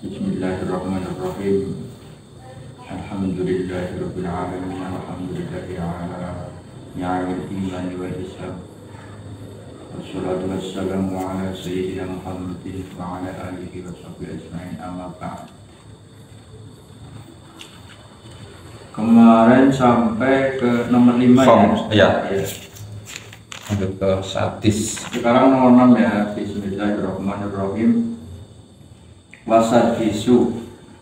Bismillahirrahmanirrahim. Alhamdulillahirabbil alamin. Alhamdulillahi ala ni'amil iman wal islam. Wassalatu wassalamu ala sayyidina Muhammadin wa ala alihi wa sahbihi ajma'in. Amma ba'd. Kemarin sampai ke nomor 5 ya. Untuk ke sadis. Sekarang nomor 6 ya. Bismillahirrahmanirrahim. Wasadisu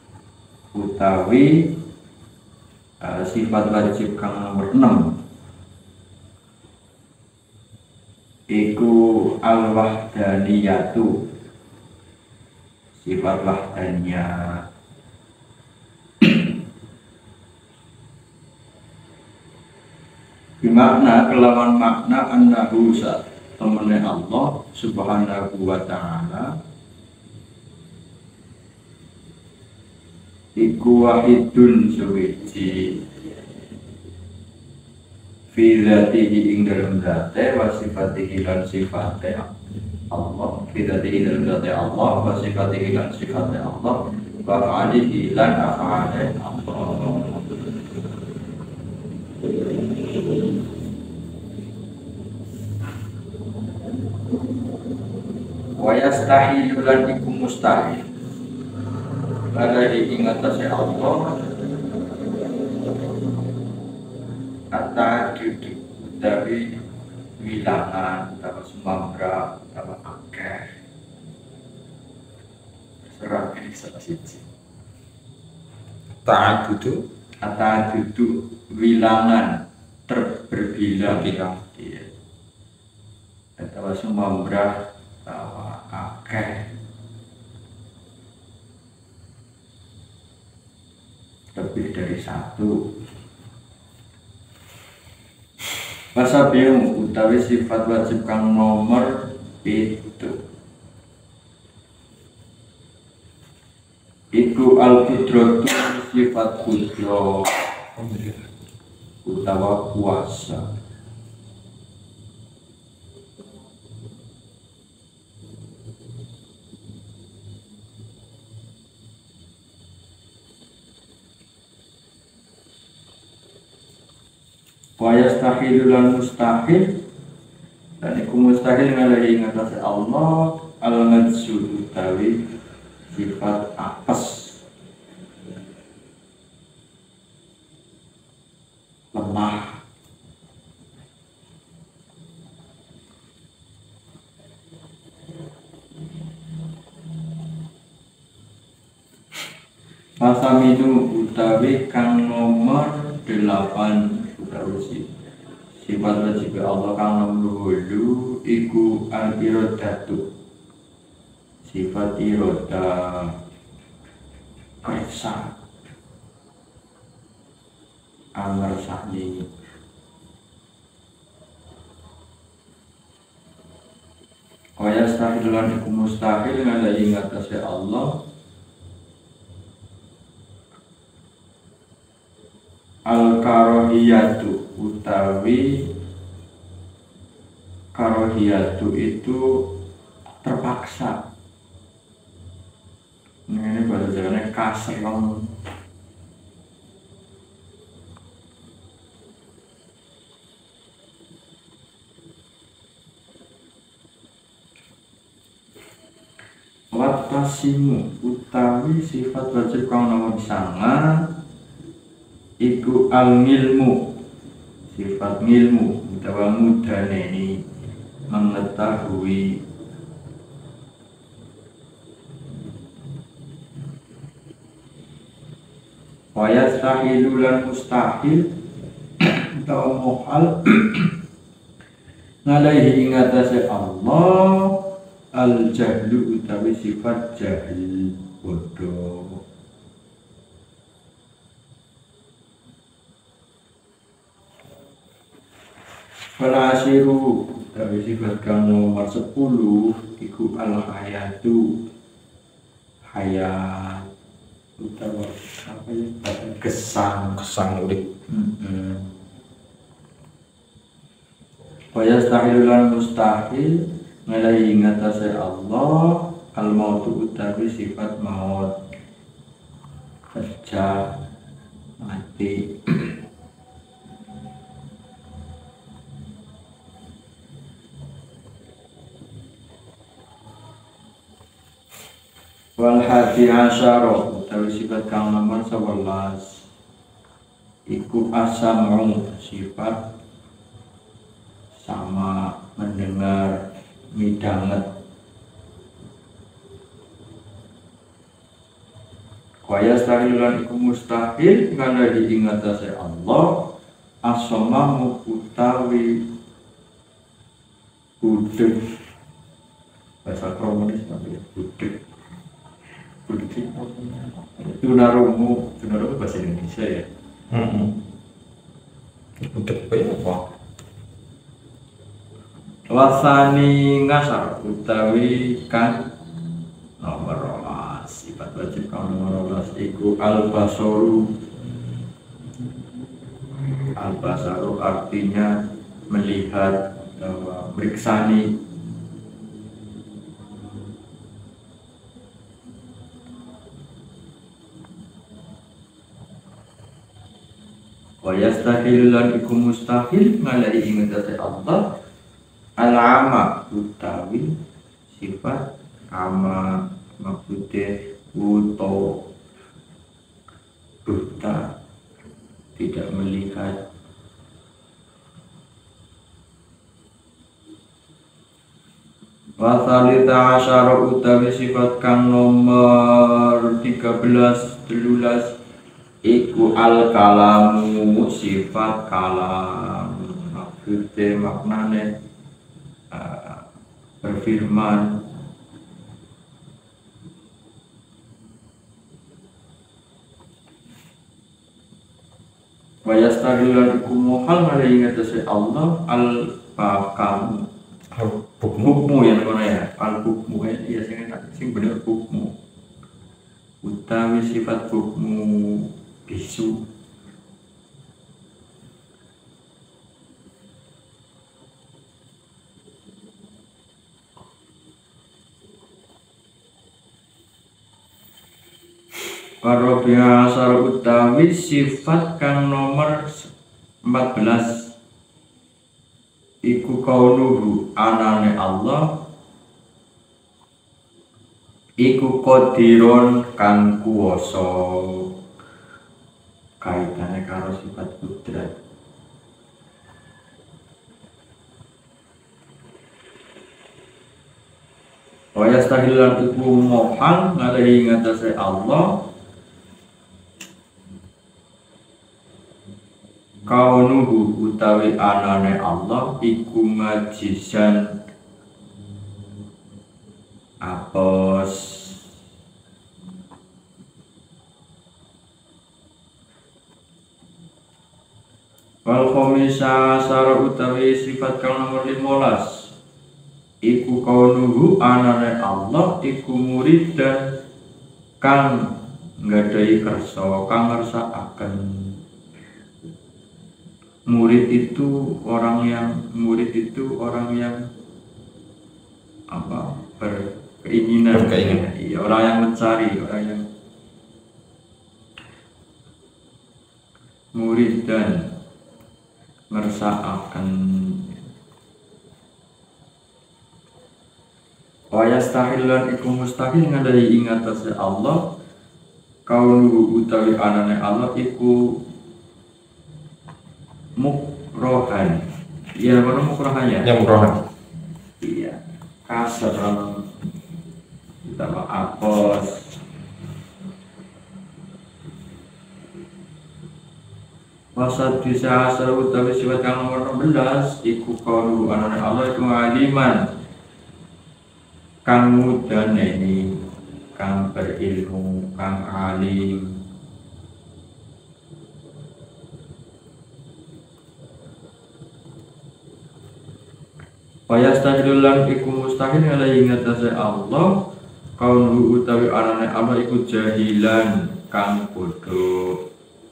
utawi sifat wajib kang nomor 6 iku al-wahdaniyatu, sifat wahdaniyah. Bimakna kelawan makna annahu sa temene Allah subhanahu wa ta'ala iku wahidun suwiji fi dzatihi ing dalem dzate wa sifatihi lan sifate Allah, fi dzatihi dalem dzate Allah wa sifatihi lan sifate Allah wa af'alihi lan af'ale Allah. Wa yastahilu lan iku mustahil alaihi ing atase Allah at-ta'addud utawi wilangan utawa sumambra utawa akeh serang ini salah siji ta'addud wilangan berbilang-bilang ya, utawa sumambra utawa akeh lebih dari satu. Wasabiung utawi sifat wajib kang nomor itu iku al-qudratu sifat qudro utawa kuasa. Wa yastahilu lan mustahil dan iku mustahil ngalahi ngatasi Allah al-ngadzul utawi sifat apes lemah. Masaminu utawi kang nomor 8 sifat wajib Allah kang nomor 8 iku al-iradatu, sifat irada kaisa angersani. Kaya stahil lan iku mustahil ngalahi ngatasi Allah al-karohiyatu utawi karohiyatu itu terpaksa. Ini bahasa Jawanya kasereng. Watasimu utawi sifat wajib kang nomor 9 iku al-ngilmu, sifat ngilmu utawa mudaneni mengetahui. Wa yastahilu lan mustahil utawa muhal ngalaihi ing atase Allah al-jahlu utawi sifat jahil bodoh. Falasiru utawi sifat kang nomor 10 iku al-hayatu, hayat utawa apa ya, gesang urip. Wa yastahilu lan mustahil ngalahi ngatasi Allah al-mautu utawi sifat maut. bisa mati. Wal hadi asyara utawi sifat kang nomor 11 iku asamu, sifat sama mendengar, midanget. Kaya stahilan iku mustahil ngana diingatase Allah asamamu utawi budek. Bahasa komunis tapi budek. Budek tunarumu bahasa Indonesia ya. Udah kayak apa? Wasani ngasar utawi kan nomor 12 sifat wajib kang nomor 12 iku al-basaru. Al-basaru artinya melihat atau meriksani. Wa yastahil lan iku mustahil ngalai ingatase Allah al-ama utawi sifat ama maksudnya buta, buta, tidak melihat. Wa tsalita asyara utawi sifat kang nomor 13 iku al-kalamu, sifat kalam maksudnya maknanya berfirman. Wa yastahilan iku muhal ngale ingatase Allah al-pakam hukmu yang kono ya, al-hukmu ya sing bener hukmu utawi sifat hukmu bisu. Warobiya asar utawi sifat kang nomor 14 iku kaunuhu anane Allah iku qadiron kang kuwasa. Kaitane karo sifat kudrat. Wa yastahilan iku mohal ngalehi ngatasé Allah kaunuhu utawi anane Allah iku majisan apos. Wal khomisa asara utawi sifat kang nomor 15 iku kaunuhu anane Allah iku muridan kang nggadahi kersa, kang ngersakaken. Murid itu orang yang apa, berkeinginan. Iya, orang yang mencari, orang yang murid dan meresahkan. Wa yastahilan iku mustahil ngadahi ingatase Allah kaunu utawi anane Allah iku mukrohan. Iya, mana mukrohannya? Yang mukrohan. Iya, kasar ditambah apos. Wasat bisa asal utawi sifat yang nomor 16 iku kaunu anane Allah iku aliman kang mudaneni, kang berilmu, kang alim. Wayastahilan iku mustahil ngalahi ngatasé Allah kaunu utawi anane Allah iku jahilan kang bodoh.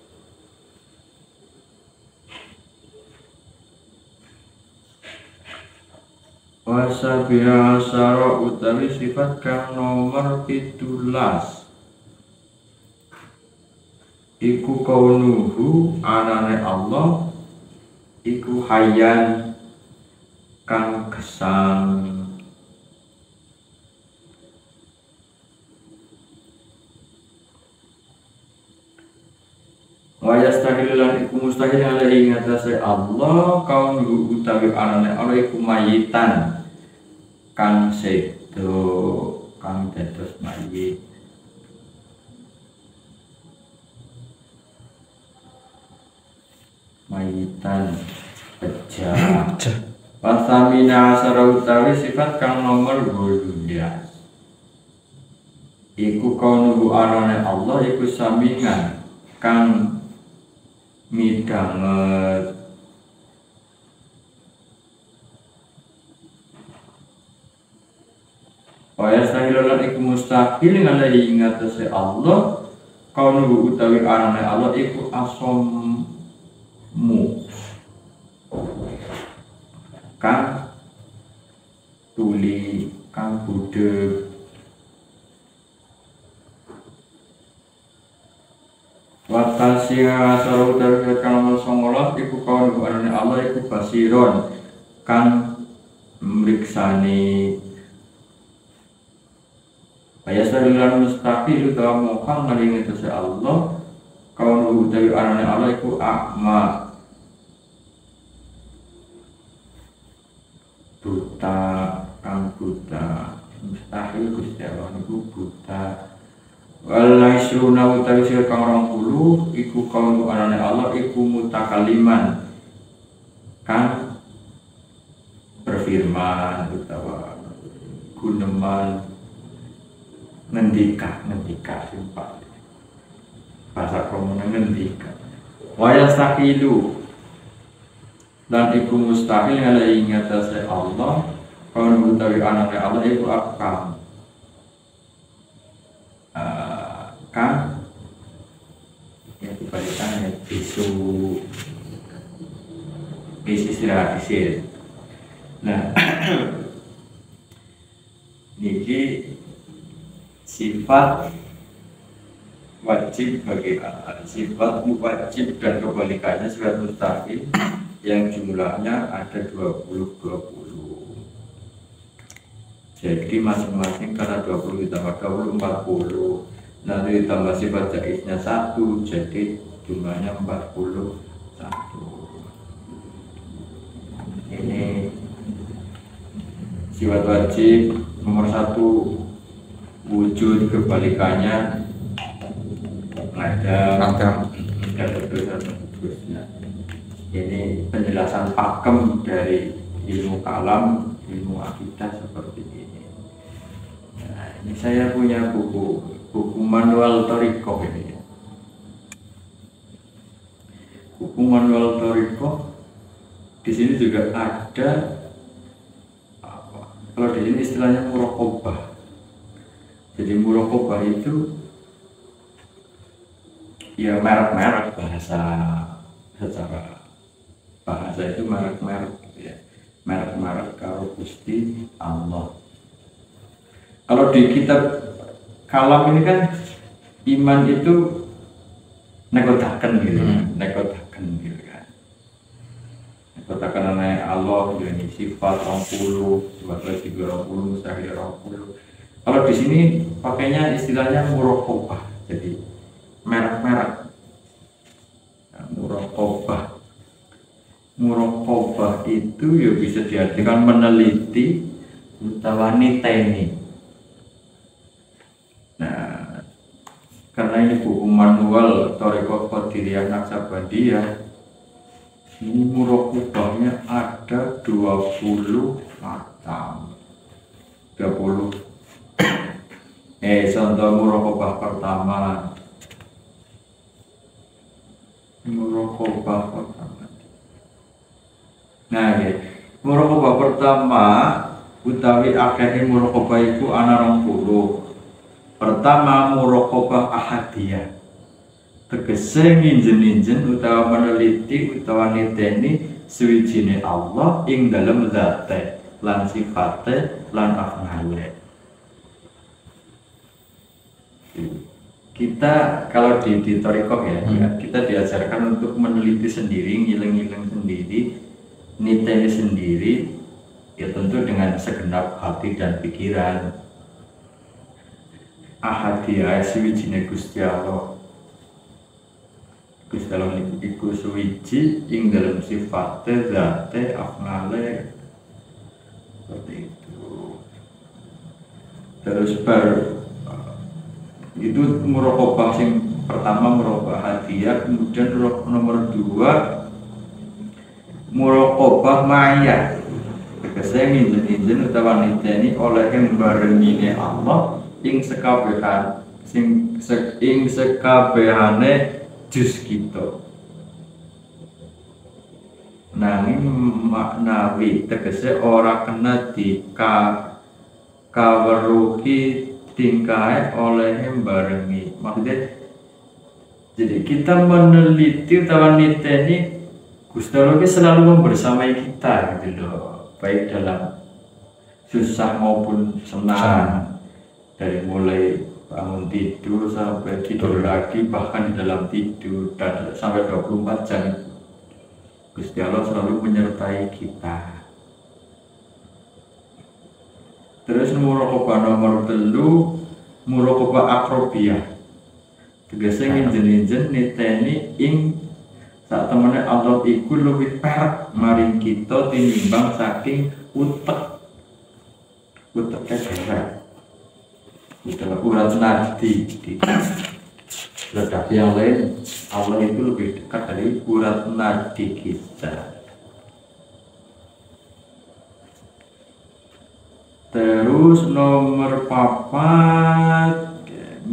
Wasabiha asara utawi sifat kang nomor 17 iku kaunuhu anane Allah iku hayyan kang gesang. Wa yastahil lan iku mustahil alaihi ngatasé Allah kaunuhu utawi anane Allah iku mayitan kang sedo kang dados mayit. Mayitan pecah. Wasamina asara utawi sifat kang nomor 12. Iku kaunuhu anane Allah iku samingan kang midanget. Waya sahilolan iku mustahil ngalahi ngatasé Allah kaunuhu utawi anane Allah iku asom kang tuli kang budeg. Watasi asara utawi kang nomor 19 iku kaunuhu anane Allah iku basiron kang mriksani. Ayasarilan mustaqil utawa mokang ngaling itu Allah kaunuhu utawi anane Allah iku akma buta kang buta. Mustahil Gusti Allah niku buta. Walaisruna utawi sira kang 20 iku kaunuhu anane Allah iku mutakaliman kang berfirman utawa guneman ngendika sumpah bahasa kromone ngendika. Wa yastahilu dan iku mustahil ngalahi ngatasé Allah kaunuhu utawi anane Allah iku akam kan ya dibalikannya bisu istirahat isir. Nah niki sifat wajib bagi sifat wajib dan kebalikannya sifat mustahil yang jumlahnya ada 20. Jadi masing-masing karena 20 ditambah 20 40. Nanti ditambah sifat jaiznya 1 jadi jumlahnya 41. Ini sifat wajib nomor 1 wujud, kebalikannya ada seterusnya. Ini penjelasan pakem dari ilmu kalam, ilmu akidah seperti ini. Nah, ini saya punya buku manual Thoriqoh ini. Buku manual Thoriqoh di sini juga ada apa? Kalau di sini istilahnya muraqabah. Jadi muraqabah itu ya merek-merek bahasa, secara bahasa itu merek-merek ya. Merek-merek karo Gusti Allah. Kalau di kitab kalam ini kan iman itu nekotaken gitu, nekotaken gitu kan. Nekotaken ana Allah ini sifat 20, sifat wajib 20, mustahil 20. Kalau di sini pakainya istilahnya muraqabah, jadi merek-merek. Nah, muraqabah itu ya bisa diartikan meneliti utawa niteni. Nah, karena ini buku manual Thoriqoh Qadiriyah Naksabandiyah, ini muraqabahnya ada 20 macam. 20. Contoh muraqabah pertama. Muraqabah pertama. Nah, ya. Muraqabah pertama utawi akeh muraqabah iku ana 20. Pertama muraqabah ahadiyah. Tegese nginjen-injen utawa meneliti utawa niteni suwijine Allah ing dalem zate lan sifate lan af'ale. kita kalau di Thorikoh ya, kita diajarkan untuk meneliti sendiri, ngiling-ngiling sendiri, niteni sendiri, ya tentu dengan segenap hati dan pikiran. Ahadiyah suwijine Gusti Allah. Gusti Allah iku suwiji ing dalam sifate, zate, afngale, seperti itu. Terus itu muraqabah sing pertama muraqabah hadiah, kemudian nomor 2 muraqabah ma'iyah. Tegese nginjen-injen utawa niteni oleh barengine Allah ing sekabehane jus kita. Nanging maknawi tegese ora kena kaweruhi tingkahe oleh barengi. Maksudnya jadi kita meneliti utawa niteni Gusti Allah selalu membersamai kita gitu loh, baik dalam susah maupun senang, dari mulai bangun tidur sampai tidur lagi, bahkan di dalam tidur, dan sampai 24 jam Gusti Allah selalu menyertai kita. Terus muraqabah nomor 3 muraqabah akrobiyah. Tegese nginjen-injen niteni ing sak temene Allah iku luwih perak maring kita tinimbang saking utek kesehatan. Itulah urat nadi di ledak yang lain. Allah itu lebih dekat dari urat nadi kita. Terus nomor 4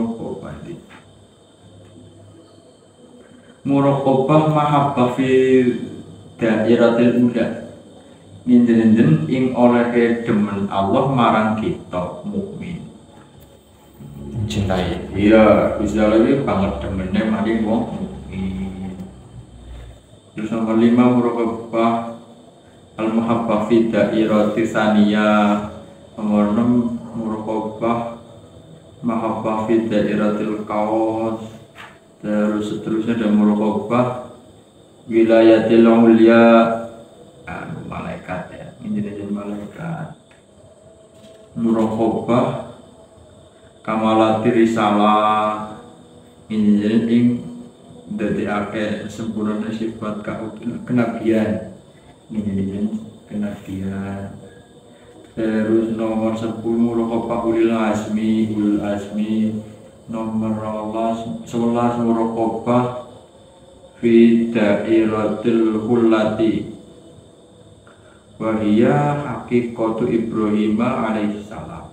muraqabah mahabbah fi dairatil ula. Nginjen-njen ing oleh demen Allah marang kita mukmin. Cintai. Iya, bisa lagi banget demennya maring wong mukmin. Terus nomor 5 muraqabah al-mahabbah fi dairati saniyah. Nomor 6 muraqabah mahabbah fi dairatil qaus. Terus seterusnya ada muraqabah wilayatil ulya, malaikat ya, ini malaikat. Muraqabah kamalati risalah, ini dadi akeh sempurna sifat kenabian, ini kenabian. Terus nomor 10 muraqabah ulil azmi. Nomor 11 muraqabah fi dairatil hullati wa hiya haqiqatu Ibrahim alaihi salam.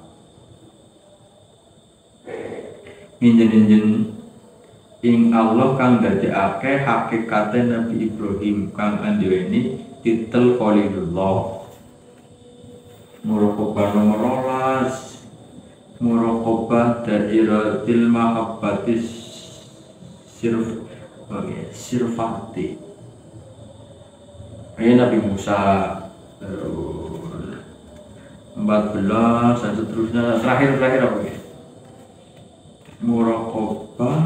Nginjen-njen ing Allah kang dadekake hakikate Nabi Ibrahim kang anduweni titel Khalilullah. Muraqabah nomor 12 muraqabah dairatil mahabbatis sirfati. Ini Nabi Musa. Terus 14 dan seterusnya. Terakhir apa ya? Muraqabah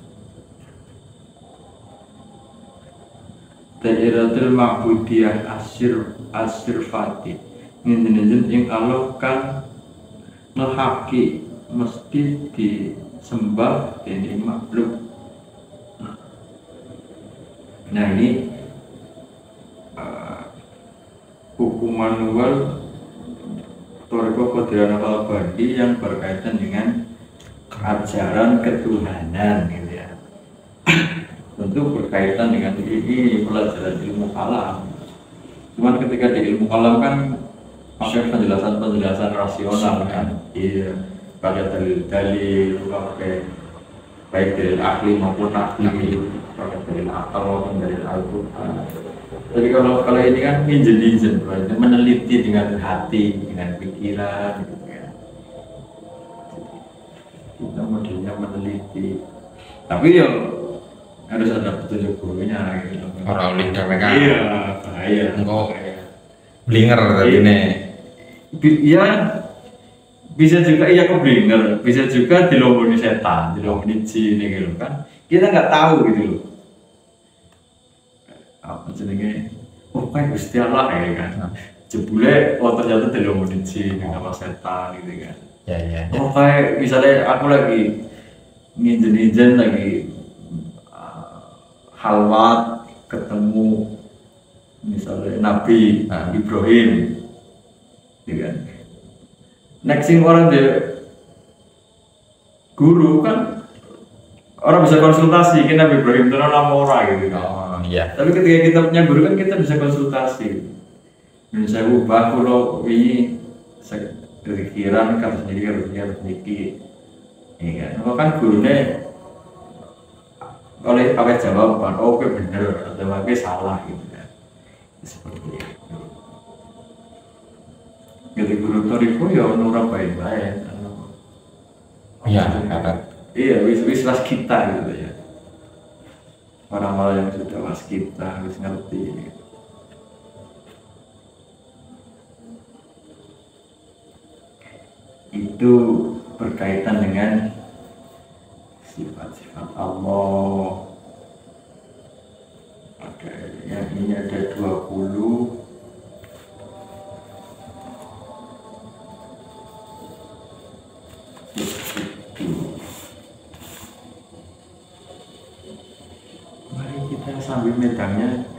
dairatil ma'budiyah asirfati. Nginjen ing Allah kan ngehaki mesti disembah dan makhluk. Nah ini hukuman wal Thorikoh Qadiran Al-Bandi yang berkaitan dengan ajaran ketuhanan gitu ya. Tentu berkaitan dengan ini pelajaran ilmu kalam. Cuman ketika di ilmu kalam kan pakai penjelasan rasional kan, iya, pakai dalil, pakai baik dalil akli maupun nakli, pakai dalil akal maupun dalil Al-Quran. Jadi kalau ini kan injen, berarti meneliti dengan hati, dengan pikiran, gitu ya. Kita modelnya meneliti, tapi ya harus ada petunjuk gurunya gitu. Orang oleh mereka. Iya, bahaya. Engkau blinger tadi nih. Ya Bisa juga iya keblinger, bisa juga dilomoni setan, dilomoni jin gitu kan. Kita nggak tahu gitu loh. Apa jenenge? Oh kayak Gusti Allah ya kan. Jebule oh ternyata dilomoni jin sama setan gitu kan. Ya ya. Oh kayak misalnya aku lagi nginjen-nginjen lagi halwat ketemu misalnya Nabi Ibrahim, gitu kan. Next thing orang dia guru kan orang bisa konsultasi kan Nabi Ibrahim itu nama orang gitu kan. Oh iya. Tapi ketika kita punya guru kan kita bisa konsultasi. Dan saya ubah kalau ini kepikiran kan sendiri harus sedikit. Iya kan. Kalau kan gurunya oleh pakai jawaban, oh oke bener atau pakai salah gitu kan. Seperti itu. Gitu guru toriko ya nurut baik-baik. Iya, karena Iya, wis was kita gitu ya. Orang-orang yang sudah was kita wis ngerti. Gitu. Itu berkaitan dengan sifat-sifat Allah. Oke, yang ini ada 20. Mari kita sambil medangnya